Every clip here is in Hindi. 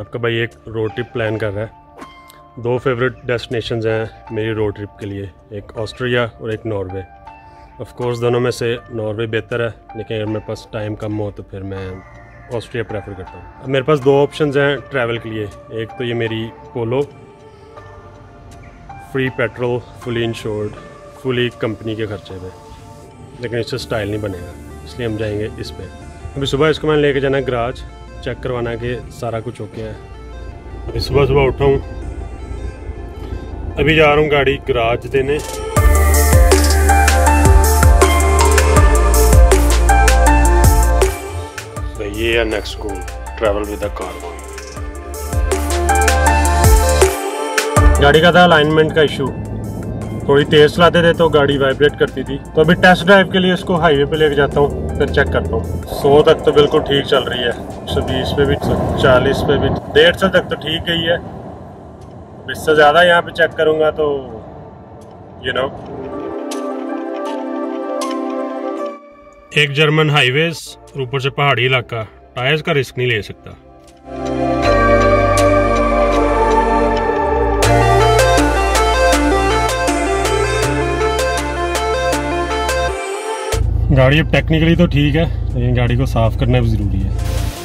आपका भाई एक रोड ट्रिप प्लान कर रहा है। 2 फेवरेट डेस्टिनेशंस हैं मेरी रोड ट्रिप के लिए, एक ऑस्ट्रिया और एक नॉर्वे। ऑफ कोर्स दोनों में से नॉर्वे बेहतर है, लेकिन अगर मेरे पास टाइम कम हो तो फिर मैं ऑस्ट्रिया प्रेफर करता हूँ। अब मेरे पास 2 ऑप्शंस हैं ट्रैवल के लिए। एक तो ये मेरी Polo, free petrol, fully insured, fully company के खर्चे में, लेकिन इससे स्टाइल नहीं बनेगा, इसलिए हम जाएंगे इस पे। अभी सुबह इसको मैंने लेके जाना है गराज, चेक करवाना कि सारा कुछ ओके है। अभी सुबह उठा हूँ, अभी जा रहा हूँ गाड़ी गराज देने। तो ये है next goal, travel with the car. गाड़ी का था अलाइनमेंट का इशू, थोड़ी तेज चलाते थे तो गाड़ी वाइब्रेट करती थी। तो अभी टेस्ट ड्राइव के लिए इसको हाईवे पे लेके जाता हूँ, फिर चेक करता हूँ। 100 तक तो बिल्कुल ठीक चल रही है, 120 पे भी, 140 पे भी, 150 तक तो ठीक गई है। इससे ज़्यादा यहाँ पे चेक करूँगा तो एक जर्मन हाईवेज और ऊपर से पहाड़ी इलाका, टायर्स का रिस्क नहीं ले सकता। गाड़ी अब टेक्निकली तो ठीक है, लेकिन गाड़ी को साफ करना भी ज़रूरी है।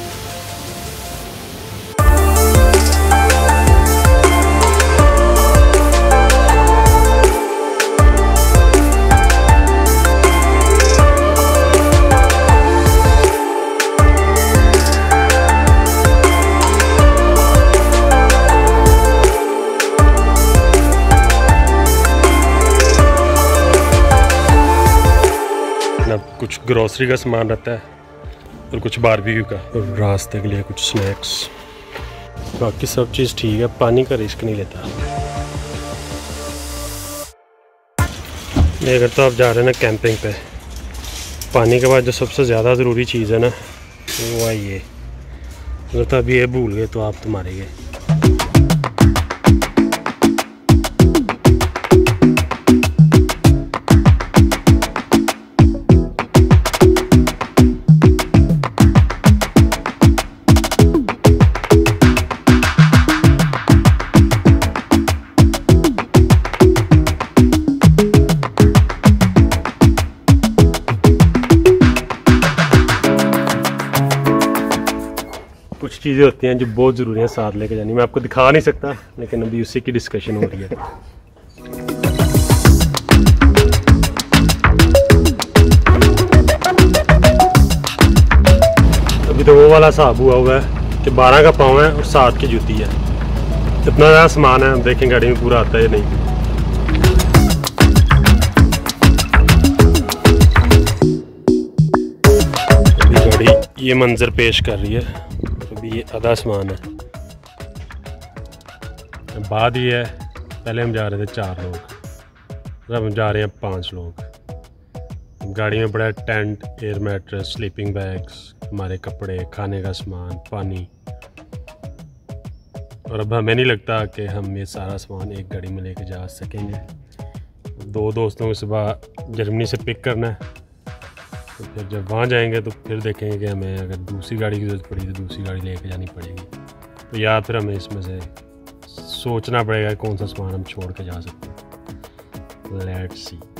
कुछ ग्रोसरी का सामान रहता है और कुछ बारबेक्यू का, और रास्ते के लिए कुछ स्नैक्स। बाकी सब चीज़ ठीक है, पानी का रिस्क नहीं लेता। अगर तो आप जा रहे हैं ना कैंपिंग पे, पानी के बाद जो सबसे ज़्यादा ज़रूरी चीज़ है ना, वो है ये। अगर तो अभी ये भूल गए तो आप तो मारे गए। कुछ चीज़ें होती हैं जो बहुत ज़रूरी हैं साथ लेके जानी। मैं आपको दिखा नहीं सकता, लेकिन अभी उसी की डिस्कशन हो रही है। अभी तो वो वाला हिसाब हुआ है कि 12 का पाँव है और 7 की जूती है। इतना ज़्यादा सामान है, हम देखें गाड़ी में पूरा आता है या नहीं। अभी गाड़ी ये मंजर पेश कर रही है, अभी ये आधा सामान है। बाद ये है, पहले हम जा रहे थे 4 लोग, अब हम जा रहे हैं 5 लोग। गाड़ी में बड़ा tent, air mattress, sleeping bags, हमारे कपड़े, खाने का सामान, पानी। और अब हमें नहीं लगता कि हम ये सारा सामान एक गाड़ी में लेके जा सकेंगे। 2 दोस्तों को सुबह जर्मनी से पिक करना है, तो फिर जब वहाँ जाएंगे तो फिर देखेंगे कि हमें अगर दूसरी गाड़ी की ज़रूरत पड़ी तो दूसरी गाड़ी लेके जानी पड़ेगी। तो या फिर हमें इसमें से सोचना पड़ेगा कौन सा सामान हम छोड़ के जा सकते हैं। लेट्स सी।